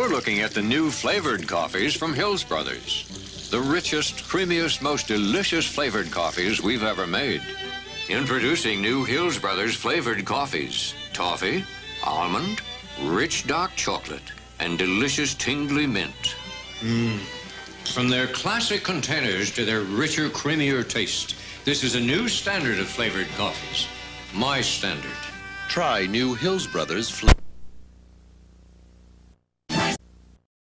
We're looking at the new flavored coffees from Hills Brothers. The richest, creamiest, most delicious flavored coffees we've ever made. Introducing new Hills Brothers flavored coffees. Toffee, almond, rich dark chocolate, and delicious tingly mint. From their classic containers to their richer, creamier taste, this is a new standard of flavored coffees. My standard. Try new Hills Brothers flavor.